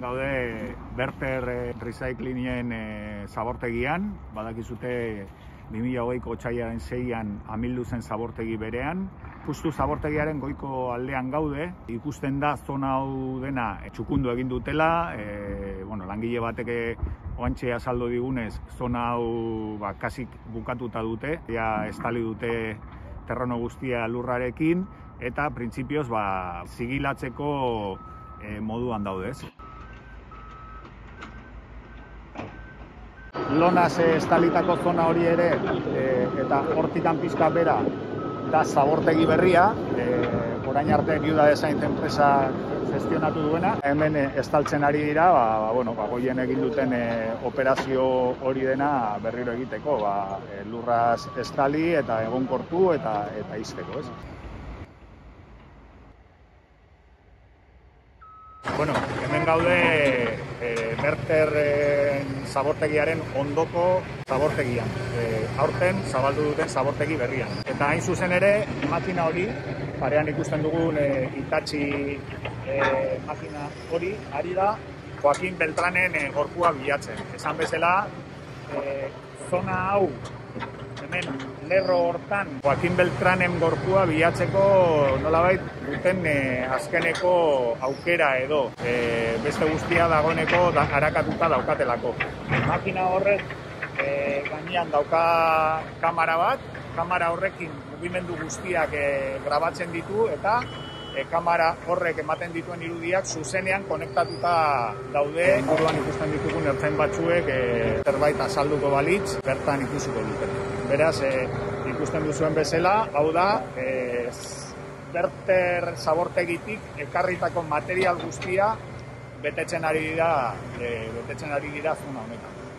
gaude Berter Recyclingen zabortegian, badakizute 2020ko otsailaren 6an amildu zen zabortegi berean. Justu zabortegiaren goiko aldean gaude, ikusten da zona hau dena txukundu egin dutela, langile batek oantxe azaldu digunez, zona hau kasik bukatuta dute, ja estali dute terreno guztia lurrarekin, eta printzipioz zigilatzeko moduan daude, ez? Lonaz estalitako zona hori ere, eta hortikan pizka bera, da zabortegi berria, orain arte Viuda Design enpresa gestionatu duena. Hemen estaltzen ari dira, goien egin duten operazio hori dena berriro egiteko, lurraz estali eta egonkortu eta izteko, ez? Hemen gaude Berter zabortegiaren ondoko zabortegian. Aurten zabaldu duten zabortegi berrian. Eta hain zuzen ere, makina hori, parean ikusten dugun Hitachi makina hori, ari da Joaquin Beltranen gorpua bilatzen. Esan bezala, zona hau, hemen lerro hortan, Joaquin Beltranen gorpua bilatzeko nolabait duten azkeneko aukera edo beste guztia dagoeneko arakatuta daukatelako. Makina horrek gainean dauka kamera bat, kamera horrekin mugimendu guztiak grabatzen ditu eta kamera horrek ematen dituen irudiak zuzenean konektatuta daude. Buruan ikusten ditugun ertzain batzuek zerbait azalduko balitz, bertan ikusiko duten. Beraz, ikusten duzuen bezala, hau da, Berter zabortegitik ekarritako material guztia betetzen ari dira zona honetan.